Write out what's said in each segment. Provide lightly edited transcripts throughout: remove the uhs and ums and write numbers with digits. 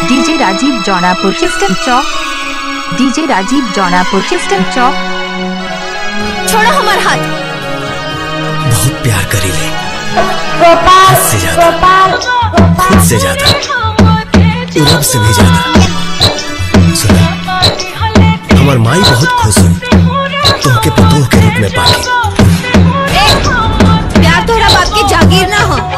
DJ Rajiv Jaunapur system चौक। DJ Rajiv Jaunapur system चौक। छोड़ो हमारा हाथ। बहुत प्यार करी ले, गोपाल हद से ज्यादा, खुद से ज्यादा, रब से भी ज्यादा। सुना, हमार माई बहुत खुश हुई तुमके पतोह के रूप में पाके। प्यार तोहरा बाप के जागीर ना हो।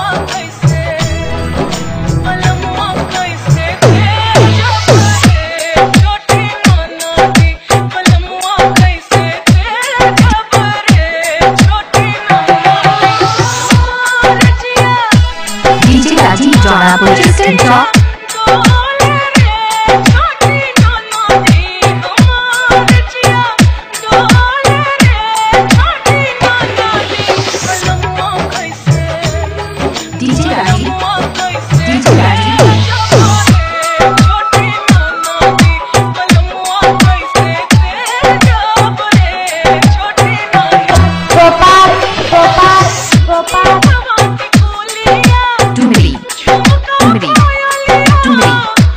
डीजे राजीव जौनापुर सिस्टम चौक। DJ Rajiv, DJ Rajiv. गोपाल गोपाल गोपाल टुमरी, टुमरी, टुमरी।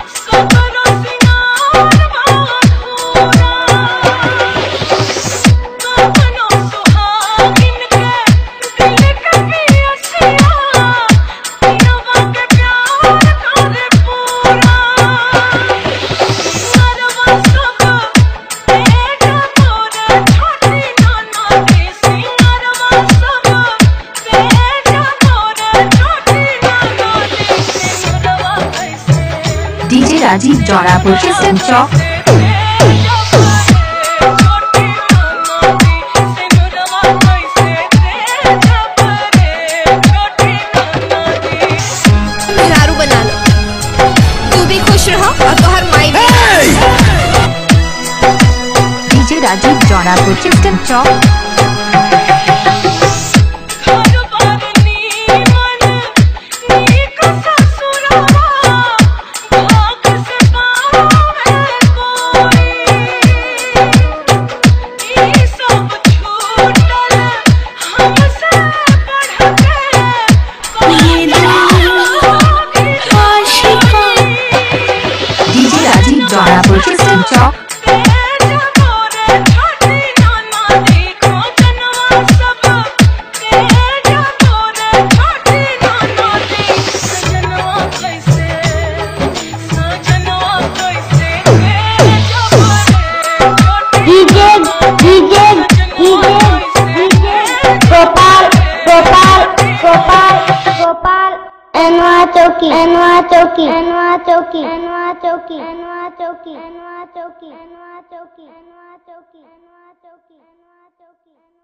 डीजे राजीव जौनापुर सिस्टम चौक। मेहरारू बना लो, तू भी खुश रहो और तोहर माई भी। डीजे राजीव जौनापुर सिस्टम चौक। डीजे राजीव जौनापुर सिस्टम चौक। DJ DJ DJ DJ Gopal Gopal Gopal Gopal एनवा चौकी एनवा चौकी एनवा चौकी एनवा चौकी एनवा चौकी एनवा चौकी एनवा चौकी एनवा चौकी एनवा चौकी एनवा चौकी।